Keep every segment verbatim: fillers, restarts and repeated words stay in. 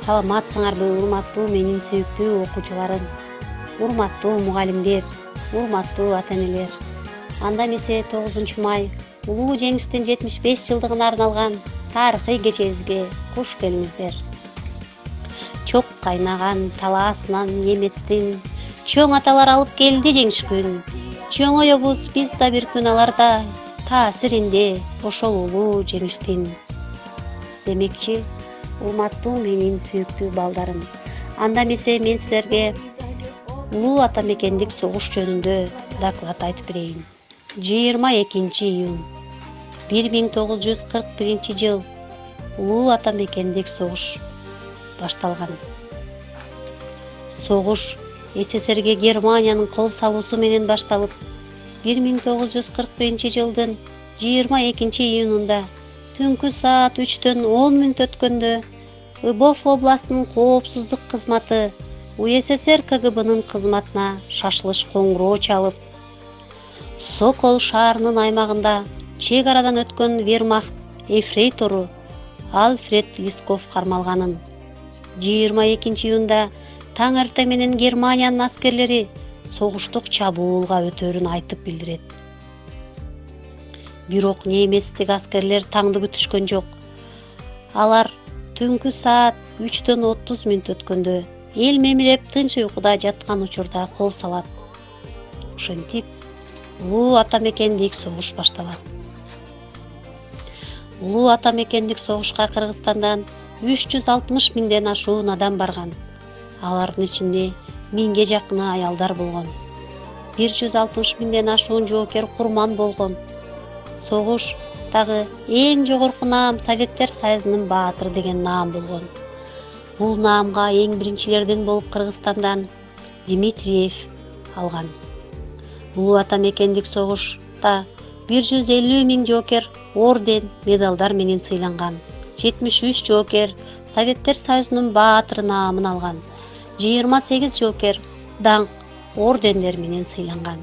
Саламатсыңарбы урматтуу менин сүйүктүү окуучуларым, урматтуу мугалимдер, урматтуу ата-энелер. Анда эмесе тогузунчу май улуу жеңиштин жетимиш беш жылдыгына арналган тарыхый кечебизге куш келиңиздер. Чок кайнаган талаасынан эместин чоң аталар алып келди жеңиш күн. Чоң оёбуз биз да бир күн аларда таасиринде ошол улуу жеңиштин. Демекчи, урматтуу менин сүйүктүү балдарым, анда эмесе мен силерге улуу ата мекендик согуш жөнүндө доклад айтып берейин. жыйырма экинчи июнь бир миң тогуз жүз кырк биринчи жыл улуу ата мекендик согуш башталган. Согуш СССРге Германиянын кол салуусу менен башталып, бир миң тогуз жүз кырк биринчи жылдын жыйырма экинчи июнунда түнкү саат үчтөн он мүнөт өткөндө Ыбов областынын коопсуздук кызматы УССР КГБнын кызматына шашылыш коңгуроо чалып, Сокол шаарынын аймагында чек арадан өткөн вермахт эфрейтору Альфред Лисков кармалганын, жыйырма экинчи июнда таң эртең менен Германиянын аскерлери согуштук чабуулга өтөрүн айтып билдирет. Бирок немецтик аскерлер таңды күтүшкөн жок. Алар түнкү саат үчтөн отуз мүнөт өткөндө эл мемиреп тынч уйкуда жаткан учурда кол салат. Ошентип улуу ата мекендик согуш башталат. Улуу ата мекендик согушка Кыргызстандан үч жүз алтымыш миңден ашуун адам барган. Алардын ичинде миңге жакыны аялдар болгон. бир жүз алтымыш миңден ашуун жоокер курман болгон. Согуш дагы эң жогорку наам Советтер Союзунун баатыры деген наам болгон. Бул наамга эң биринчилерден болуп Кыргызстандан Дмитриев алган. Улуу ата мекендик согушта бир жүз элүү миң жоокер орден, медалдар менен сыйланган. жетимиш үч жоокер Советтер Союзунун баатыры наамын алган. жыйырма сегиз жоокер даңк ордендер менен сыйланган.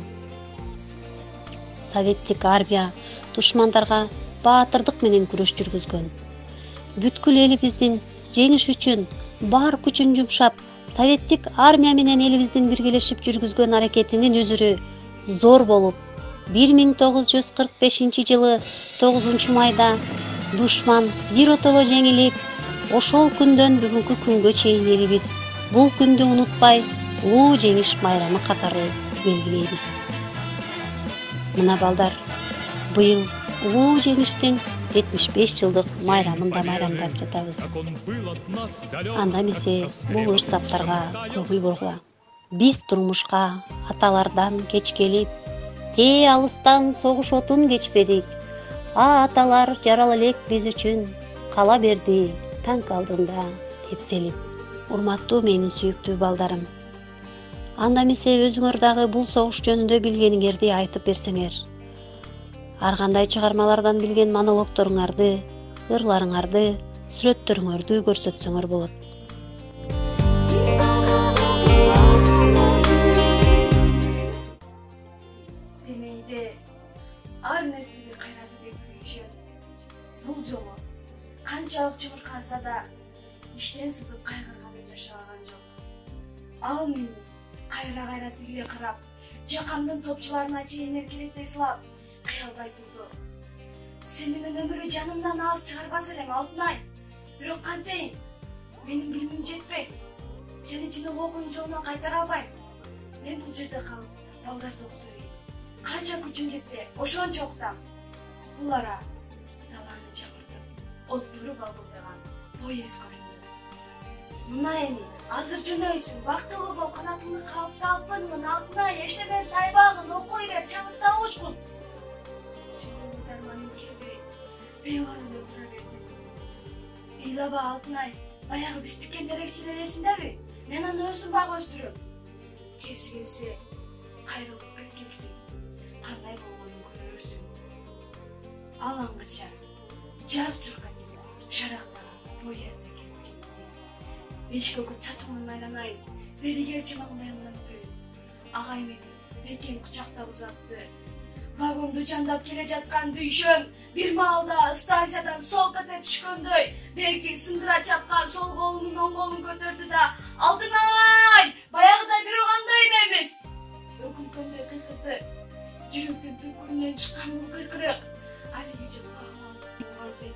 Советтик армия душмандарга баатырдык менен күрөш жүргүзгөн. Бүткүл элибиздин жеңиш үчүн бар күчүн жумшап, советтик армия менен элибиздин биргелешип жүргүзгөн аракетинин үзүрү зор болуп, бир миң тогуз жүз кырк бешинчи жылы тогузунчу майда душман биротоло жеңилип, ошол күндөн бүгүнкү күнгө чейин элибиз бул күндү унутпай улуу жеңиш майрамы катары белгилейбиз. Мына балдар, быйыл улуу жеңиштин жетимиш беш жылдык майрамын да майрамдап жатабыз. Анда эмесе бул ырсаптарга көңүл бургула. Биз турмушка аталардан кеч келип, те алыстан согуш отун кечпедик. А аталар жарал элек биз үчүн, кала берди танк алдында тепселип. Урматтуу менин сүйүктүү балдарым, анда эмесе өзүңөр дагы бул согуш жөнүндө билгениңерди айтып берсеңер. Ар кандай чыгармалардан билген монологторуңарды, ырларыңарды, сүрөттөрүңөрдү көрсөтсөңөр болот. Демейде ар нерсеге кайраты бекитүүчү. Бул жолу канчалык чыбырканса да иштен сызып кайгырган деп жашаган жок. Ал мени кайра-кайра тигиле карап, жакамдын топчуларына чейин эркелете сылап, кыялбай турду. Сени мен өмүрү жанымдан алыс чыгарбас элем, Алтынай. Бирок кантейин? Менин билимим жетпейт. Сени жинок окуунун жолуна кайтара албайм. Мен бул жерде калып, балдарды окутойм. Канча күчүм кетсе, ошончо окутам. Бул ара даланы жабыртып, оттуру балбылдаган поезд көрүндү. Мына эми азыр жөнөйсүң, бактылуу бол, канатыңды каапты алпынмын, Алтынай, эшлебен тайбагын, окуй бер, чабытта учкун. Сүйгөн дарманым келбей, бейла менен тура бердим. Ыйлаба, Алтынай, баягы биз тиккен терекчилер эсиңдеби? Мен аны өзүм бак өстүрөм. Кези келсе, кайрылып кеп келсең, кандай болгонун көрөрсүң. Алаңгыча, жак журган шарактаган поезд келип жетти. Беш көкөт чачымын айланайын, бери кел чымагын айманып. Агай мени бекем кучактап узатты. вагонду жандап келе жаткан дүйшөн бир маалда станциядан сол кете түшкөндөй берки сындыра чапкан сол колунун оң колун көтөрдү да алдыңай баягыдай бирогандай да эмес өкүнкөндөй кыйкырды. Жүрөктүн түкүрүнөн чыккан бул кыркырык алиги жок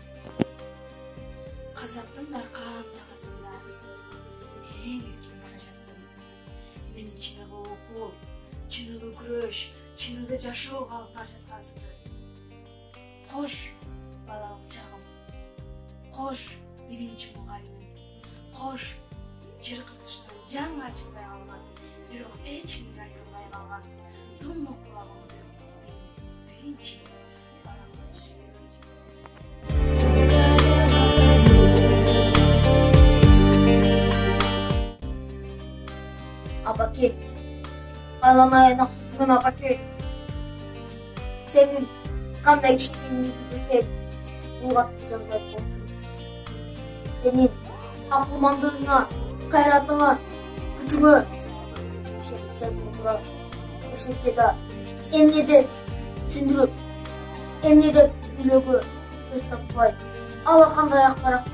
казактын даркан тагасында эң эркин бара жаттым. Менин чыныгы окуу, чыныгы күрөш, чыныгы жашоо калып бара жаткансызды. Кош балалык чагым, кош биринчи мугалимим, кош жер кыртыштан жаңы ачылбай калган, бирок эч кимге айтылбай калган тунук кулагымды менин биринчи баламдын сүйүү. Апаке, баланы аяқ сүтүнөн апаке. Сенин кандай кичинекеңди билсем, бул катты жазбайт болчу. Сенин акылмандыгыңа, кайратыңа, күчүңө ишенип жазып тура. Ишенсе да эмне деп түшүндүрүп, эмне деп үйлөгө сөз таппай, ала кандай акпарат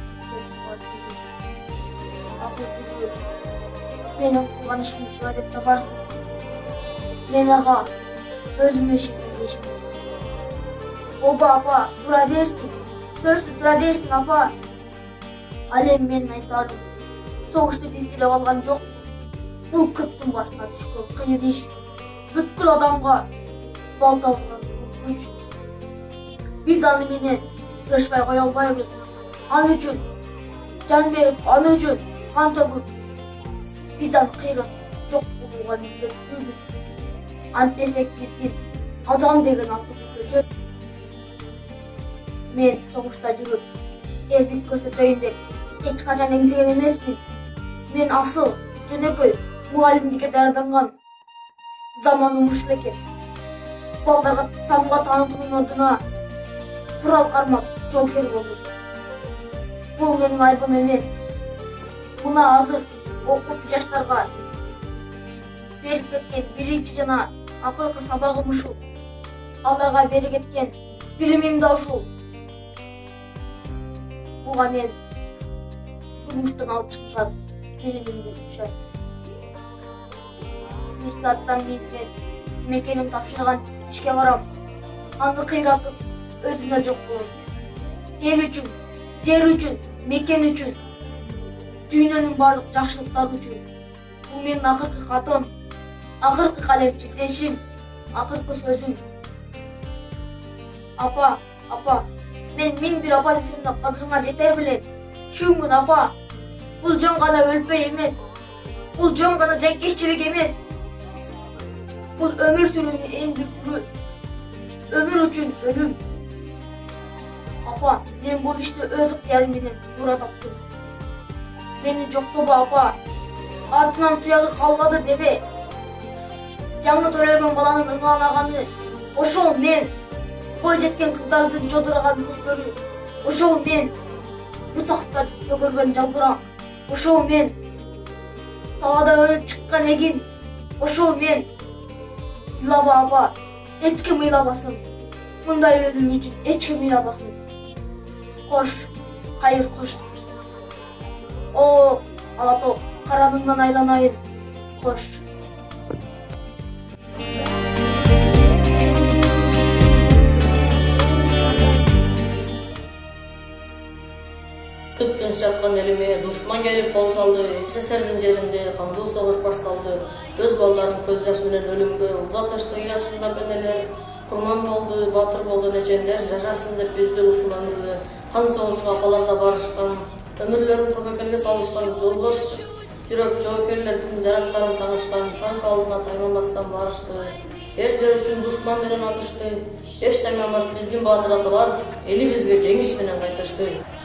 менің қылған ішім тура деп табарсың. Мен аға, өзіме ішімден ешім. Оба, апа, тура дерсің. Сөзді тура дерсің, апа. Алем менің айтарым. Соғышты безделеп алған жоқ. Бұл көптің басына түшкен қиын іш. Бүткіл адамға балта ұрған күш. Біз аны менен күрөшпай қоя албайбыз. Аны үшін жан беріп, аны үшін қан төгіп. Biz аны кыйрат жок кылууга милдеттүүбүз. Антпесек биздин адам деген атыбызды өчөт. Мен согушта жүрүп, эрдик көрсөтөйүн деп эч качан эңсеген эмесмин. Мен асыл, жөнөкөй мугалимдикке даярданган. Заманым ушул экен. Балдарга тамга таанытуунун ордуна курал кармап жоокер болдум. Бул менин айбым эмес. Мына азыр окуучу жаштарга берип кеткен биринчи жана акыркы сабагым ушул. Аларга берип кеткен билимим да ушул. Буга мен турмуштан алып чыккан билимимди түшөт. Бир сааттан кийин мен мекеним тапшырган ишке барам. Аны кыйратып өзүмө жок болом. Эл үчүн, жер үчүн, мекен үчүн, дүйнөнүн бардык жакшылыктары үчүн. Бул менин акыркы катым, акыркы калемчилдешим, акыркы сөзүм. Апа, апа, мен миң бир апа десем да кадырыңа жетер билем. Шүңгүн апа, бул жөн гана өлпөй эмес, бул жөн гана жайкешчилик эмес. Бул өмүр сүрүүнүн эң бир түрү. Өмүр үчүн өлүм. Апа, мен бул ишти өз ыктыярым менен туура таптым. Мени жоктобо апа, артынан туягы калбады дебе. Жаңы төрөлгөн баланын ыңаалаганы, ошол мен. Бой жеткен кыздардын жодураган көздөрү, ошол мен. Бутакта бөгөргөн жалбырак, ошол мен. Талада өлүп чыккан эгин, ошол мен. Ыйлаба апа, эч ким ыйлабасын. Мындай өлүм үчүн эч ким ыйлабасын. Кош, кайыр кош. О, Алатоо, караныңдан айланайын. Кош. Түптүн жаткан элиме душман келип кол салды. СССРдин жеринде кандуу согуш башталды. Өз балдарын көз жаш менен өлүмгө узатышты ыйлапсыздап энелер. Курман болду, батыр болду нечендер жашасын деп бизди ушул өмүргө қан согушка апаларда барышкан. Өмүрлөрүн тобокелге салышкан жолдош жүрөк жоокерлердин жарактарын тагышкан. Танк алдына таймамастан барышты. Эл жер үчүн душман менен атышты. Эч таймамас биздин баатыр аталар элибизге жеңиш менен кайтышты.